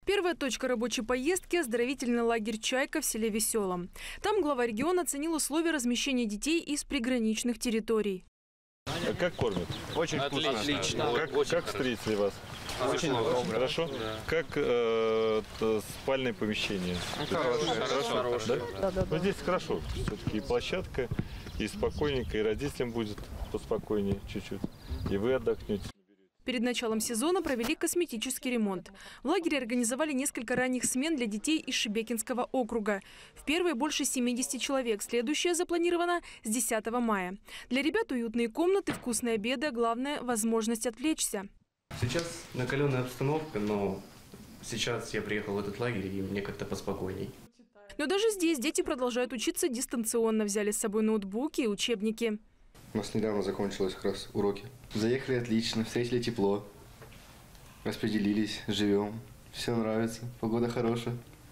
Первая точка рабочей поездки – оздоровительный лагерь «Чайка» в селе Веселом. Там глава региона оценил условия размещения детей из приграничных территорий. Как кормят? Очень отлично. Как встретили вас? Очень хорошо. Да. Как спальное помещение? Хорошо. Да? Ну, здесь хорошо. Все-таки и площадка, и спокойненько, и родителям будет поспокойнее чуть-чуть, и вы отдохнете. Перед началом сезона провели косметический ремонт. В лагере организовали несколько ранних смен для детей из Шебекинского округа. В первой больше 70 человек, следующая запланирована с 10 мая. Для ребят уютные комнаты, вкусные обеды, а главное – возможность отвлечься. Сейчас накаленная обстановка, но сейчас я приехал в этот лагерь и мне как-то поспокойней. Но даже здесь дети продолжают учиться дистанционно. Взяли с собой ноутбуки и учебники. У нас недавно закончились как раз уроки. Заехали отлично, встретили тепло, распределились, живем. Все нравится, погода хорошая,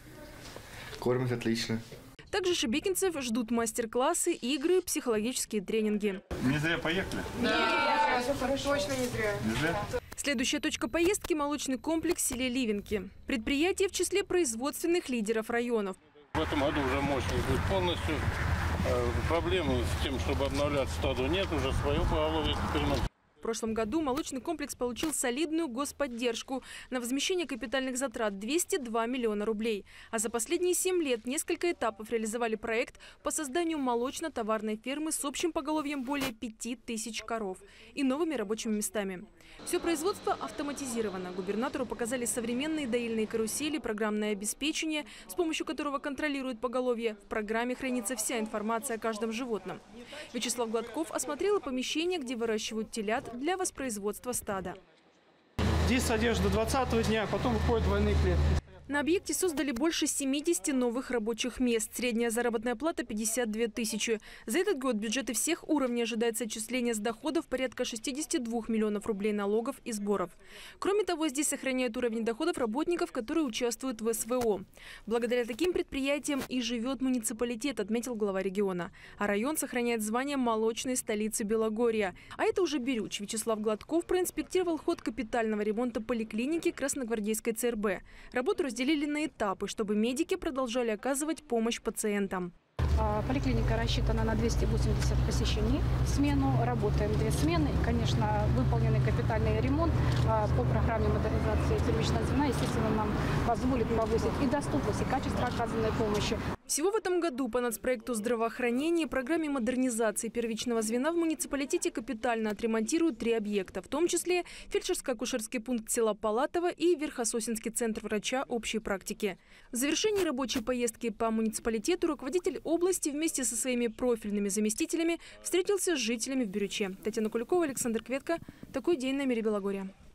кормят отлично. Также шебекинцев ждут мастер-классы, игры, психологические тренинги. Не зря поехали? Да, точно не зря. Не зря? Следующая точка поездки – молочный комплекс в селе Ливенки. Предприятие в числе производственных лидеров районов. В этом году уже мощность будет полностью. Проблемы с тем, чтобы обновлять стадо, нет, уже свое поголовье теперь мы. В прошлом году молочный комплекс получил солидную господдержку на возмещение капитальных затрат – 202 миллиона рублей. А за последние 7 лет несколько этапов реализовали проект по созданию молочно-товарной фермы с общим поголовьем более 5000 коров и новыми рабочими местами. Все производство автоматизировано. Губернатору показали современные доильные карусели, программное обеспечение, с помощью которого контролируют поголовье. В программе хранится вся информация о каждом животном. Вячеслав Гладков осмотрел помещение, где выращивают телят для воспроизводства стада. Здесь содержат до 20-го дня, потом выходят двойные клетки. На объекте создали больше 70 новых рабочих мест. Средняя заработная плата – 52 тысячи. За этот год бюджеты всех уровней ожидается отчисление с доходов порядка 62 миллионов рублей налогов и сборов. Кроме того, здесь сохраняют уровень доходов работников, которые участвуют в СВО. Благодаря таким предприятиям и живет муниципалитет, отметил глава региона. А район сохраняет звание молочной столицы Белогорья. А это уже Бирюч. Вячеслав Гладков проинспектировал ход капитального ремонта поликлиники Красногвардейской ЦРБ. Работу разделили на этапы, чтобы медики продолжали оказывать помощь пациентам. Поликлиника рассчитана на 280 посещений в смену. Работаем 2 смены. И, конечно, выполненный капитальный ремонт по программе модернизации первичного звена, естественно, нам позволит повысить и доступность, и качество оказанной помощи. Всего в этом году по нацпроекту здравоохранения и программе модернизации первичного звена в муниципалитете капитально отремонтируют 3 объекта, в том числе фельдшерско-акушерский пункт села Палатово и Верхососинский центр врача общей практики. В завершении рабочей поездки по муниципалитету руководитель области вместе со своими профильными заместителями встретился с жителями в Бирюче. Татьяна Куликова, Александр Кветко. Такой день на мире Белогорья.